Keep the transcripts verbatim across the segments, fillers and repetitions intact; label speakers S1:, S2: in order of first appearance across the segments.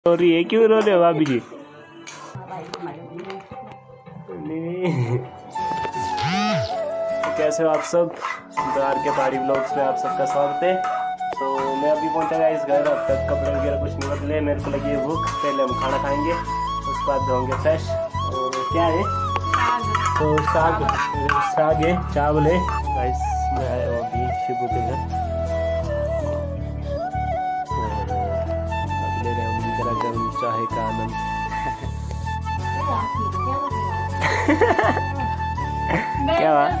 S1: रो रही है, क्यों रो रहे हो भाभी जी? कैसे हो आप सब? बिहार के पहाड़ी ब्लॉग्स में आप सबका स्वागत है। तो मैं अभी पहुंचा गया इस घर, अब तक कपड़े वगैरह कुछ नहीं बदले। मेरे को लगी है भूख, पहले हम खाना खाएंगे उसके बाद धोएंगे फ्रेश। और क्या है? तो साग साग है, चावल है। गाइस मैं आया हूँ अभी शिबू के घर, ले रहे हम जरा गर्म चाय का आनंद। क्या हुआ?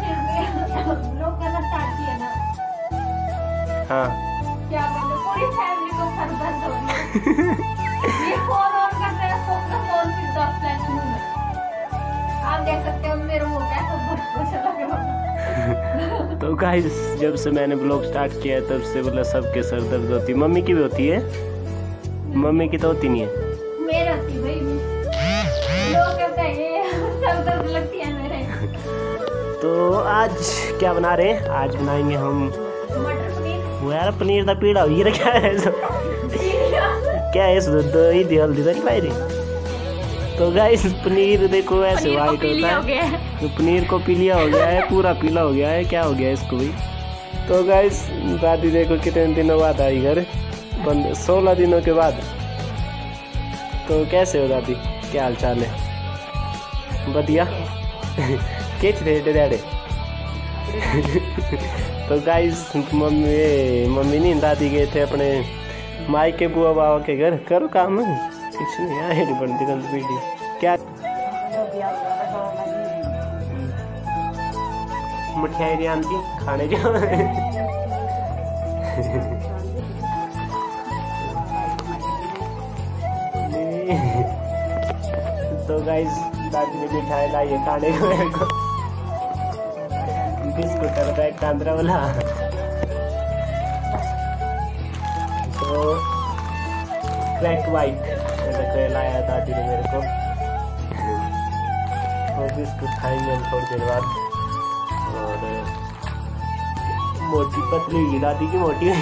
S1: हाँ
S2: क्या पूरी फैमिली को सर दर्द हो रही है। ये फोन ऑन करते हैं, फोन का फोन सीधा फ्लैश मुंह में। आप देख सकते हो मेरे मुंह पे सब बहुत अच्छा लग रहा है।
S1: तो गाइस जब से मैंने ब्लॉग स्टार्ट किया है तब से मतलब सबके सर दर्द होती है। मम्मी की भी होती है, मम्मी की तो होती नहीं है,
S2: मेरा होती भाई। लोग कहते हैं ये सर दर्द लगती है मेरे।
S1: तो आज क्या बना रहे हैं? आज बनाएंगे हम
S2: मटर पनीर।
S1: वो यार पनीर का पीड़ा हुई है क्या है? क्या है इसमें? दही दी हल्दी तो नहीं पाई रही। तो गाइस पनीर देखो ऐसे वाइट होता है, तो पनीर को पीलिया हो गया है, पूरा पीला हो गया है। क्या हो गया इसको भी? तो गाइस दादी देखो कितने दिनों बाद आई घर, सोलह दिनों के बाद। तो कैसे हो दादी, क्या हाल चाल है? बढ़िया। किच थे डैडे? तो गाइस मम्मी मम्मी नहीं दादी गए थे अपने माई के बुआ बाबा के घर। करो काम, कुछ नहीं आए बनती गंद पीढ़ी क्या मिठाई नहीं आती खाने जाओ। तो गाइस दादी ने मिठाई लाई है खाने को, मेरे को बिस्कुट का एक कांद्रा वाला। तो क्रैक वाइट लाया दादी ने मेरे को, तो बिस्कुट खाएंगे हम थोड़ी देर बाद। और मोटी पतली हुई दादी की, मोटी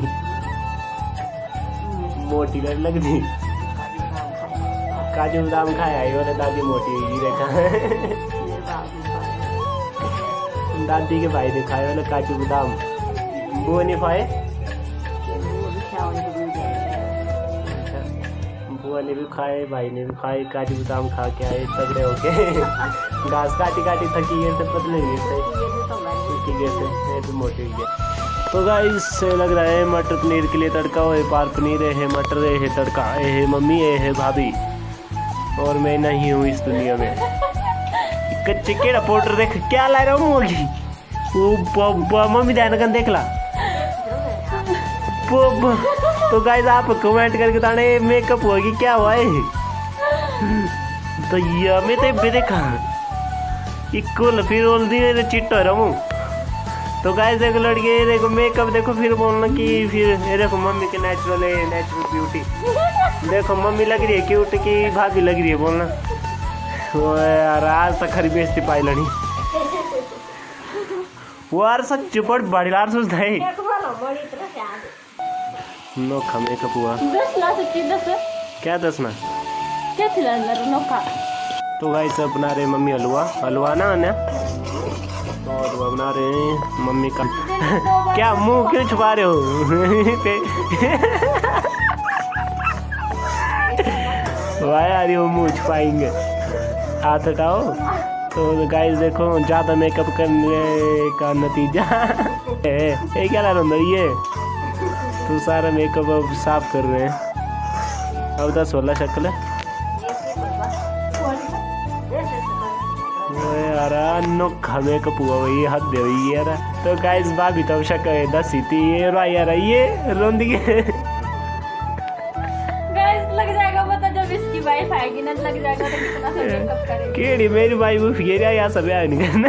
S1: मोटी लड़ लग दी। काजू बादाम खाया है और दादी मोटी हुई देखा। दादी के भाई ने खाए वाले काजू बादाम, बुआ ने खाए, बुआ ने भी खाए, भाई ने भी खाए, काजू बादाम खा के आए तगड़े होके। घास काटी काटी थकी गए थे, पतले हुए थे, तो मोटे हुए। तो गाइस लग रहा है मटर पनीर के लिए तड़का हो, पार पनीर है, मटर है, तड़का है, मम्मी है, भाभी, और मैं नहीं हूँ इस दुनिया में। कच्चे केड़ा पाउडर देख क्या ला रहा हूँ वो मम्मी ध्यान कर देख ला। तो गाइस आप कमेंट करके बताने मेकअप होगी क्या हुआ है? तो ये मैं तो देखा इक्वल फिर बोल दिए चिट्टा रहा हूँ। तो गाइस देखो लड़के देखो मेकअप देखो, फिर बोलना कि फिर देखो मम्मी के नेचुरल है, नेचुरल ब्यूटी। देखो मम्मी लग रही है क्यूट की भाभी लग रही है बोलना। वो यार आज तक खरी बेचती पाई लड़ी वो यार सच चुपड़ बड़ी लार सोचता है नोखा मेकअप हुआ।
S2: दस ला सकती दस
S1: क्या दस ना
S2: क्या खिला नोखा। तो
S1: गाइस सब बना रहे मम्मी हलवा, हलवा ना ना तो हलवा बना रहे हैं मम्मी का। क्या मुंह क्यों छुपा रहे हो? वाह यार वो मुंह छुपाएंगे, हाथ हटाओ। तो गाइस देखो ज़्यादा मेकअप करने का नतीजा ये क्या ला रहा ये, तो सारा मेकअप अब साफ कर रहे हैं। अब दस वाला शक्ल यार अनोखा मेकअप हुआ वही हद दे हुई यार। तो गाइस भाभी तो शक्ल दस ही थी ये रो यार ये रोंदी के।
S2: वाइफ आएगी ना लग जाएगा तो कितना सा मेकअप करेगी।
S1: केड़ी मेरी वाइफ वो फिर या सब आया नहीं करना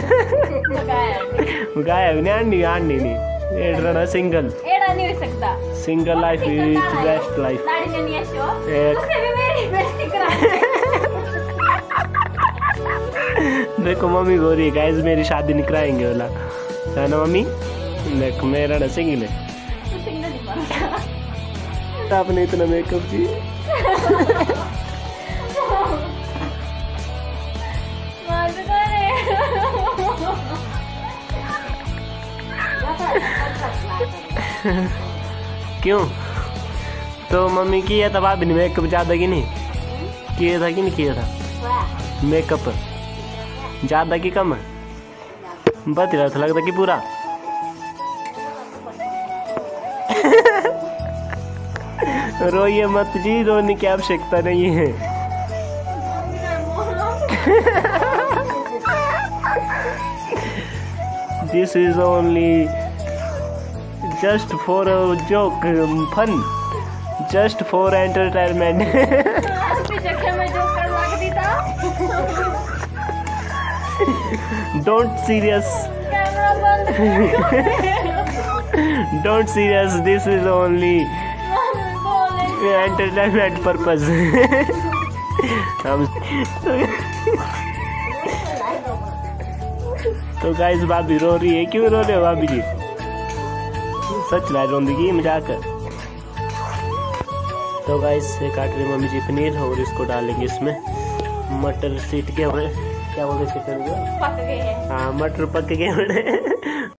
S1: गाया नहीं आनी आनी नहीं एडरा ना सिंगल
S2: एडा नहीं हो सकता।
S1: Single life is best life.
S2: दाढ़ी नहीं है शो उसे भी मेरी बेइज्जती करा।
S1: देखो मम्मी बोल रही है गाइस मेरी शादी नहीं कराएंगे वाला है ना मम्मी। देखो मेरा ना सिंगल है,
S2: सिंगल ही बनता।
S1: आपने इतना मेकअप की क्यों? तो मम्मी किया था भाभी ने मेकअप ज्यादा की नहीं किया था कि नहीं किया था मेकअप ज्यादा की कम बत रहा था लगता कि पूरा रोइए मत जी, रोने की आवश्यकता नहीं है। This is only just for joke fun, just for entertainment. Don't serious, don't serious, this is only entertainment purpose. तो गाइस भाभी रो रही है, क्यों रो रहे हो भाभी जी? सच में रोंदगी मजाक। तो गाइस काट रही मम्मी जी पनीर और इसको डालेंगे इसमें मटर सीट के, क्या बोलते हैं, पक गए हैं। हाँ मटर पक गए।